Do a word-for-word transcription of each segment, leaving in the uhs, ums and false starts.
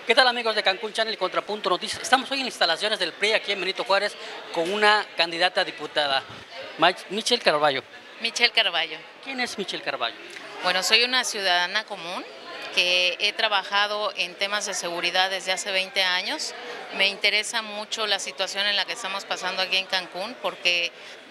¿Qué tal, amigos de Cancún Channel y Contrapunto Noticias? Estamos hoy en instalaciones del P R I aquí en Benito Juárez con una candidata a diputada, Michelle Carballo. Michelle Carballo. ¿Quién es Michelle Carballo? Bueno, soy una ciudadana común que he trabajado en temas de seguridad desde hace veinte años. Me interesa mucho la situación en la que estamos pasando aquí en Cancún porque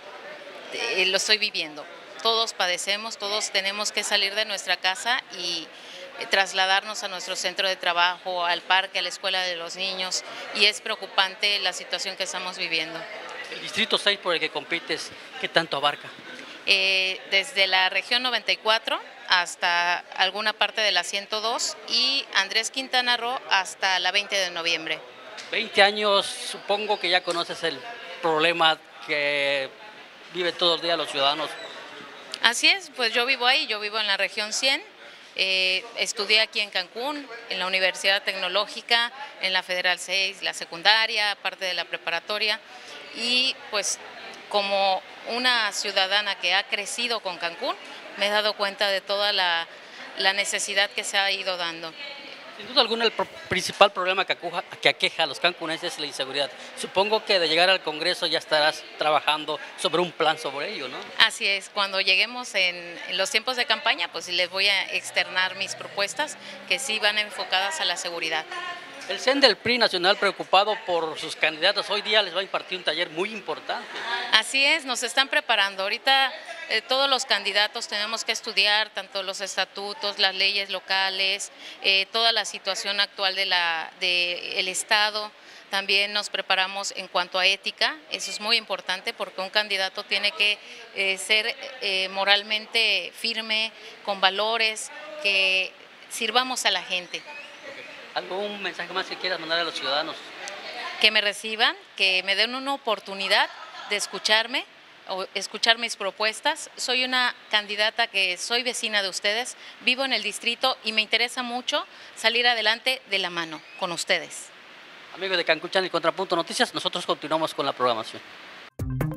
eh, lo estoy viviendo. Todos padecemos, todos tenemos que salir de nuestra casa y trasladarnos a nuestro centro de trabajo, al parque, a la escuela de los niños, y es preocupante la situación que estamos viviendo. El distrito seis por el que compites, ¿qué tanto abarca? Eh, desde la región noventa y cuatro hasta alguna parte de la ciento dos y Andrés Quintana Roo hasta la veinte de noviembre. veinte años, supongo que ya conoces el problema que viven todos los días los ciudadanos. Así es, pues yo vivo ahí, yo vivo en la región cien. Eh, estudié aquí en Cancún, en la Universidad Tecnológica, en la Federal seis, la secundaria, parte de la preparatoria, y pues como una ciudadana que ha crecido con Cancún, me he dado cuenta de toda la, la necesidad que se ha ido dando. Sin duda alguna, el pro principal problema que, acuja, que aqueja a los cancunenses es la inseguridad. Supongo que de llegar al Congreso ya estarás trabajando sobre un plan sobre ello, ¿no? Así es, cuando lleguemos en, en los tiempos de campaña, pues les voy a externar mis propuestas que sí van enfocadas a la seguridad. El C E N del P R I nacional, preocupado por sus candidatos, hoy día les va a impartir un taller muy importante. Así es, nos están preparando. Ahorita eh, todos los candidatos tenemos que estudiar tanto los estatutos, las leyes locales, eh, toda la situación actual de la, de el Estado. También nos preparamos en cuanto a ética, eso es muy importante porque un candidato tiene que eh, ser eh, moralmente firme, con valores, que sirvamos a la gente. ¿Algún mensaje más que quieras mandar a los ciudadanos? Que me reciban, que me den una oportunidad de escucharme, o escuchar mis propuestas. Soy una candidata que soy vecina de ustedes, vivo en el distrito y me interesa mucho salir adelante de la mano con ustedes. Amigos de Cancún Channel y Contrapunto Noticias, nosotros continuamos con la programación.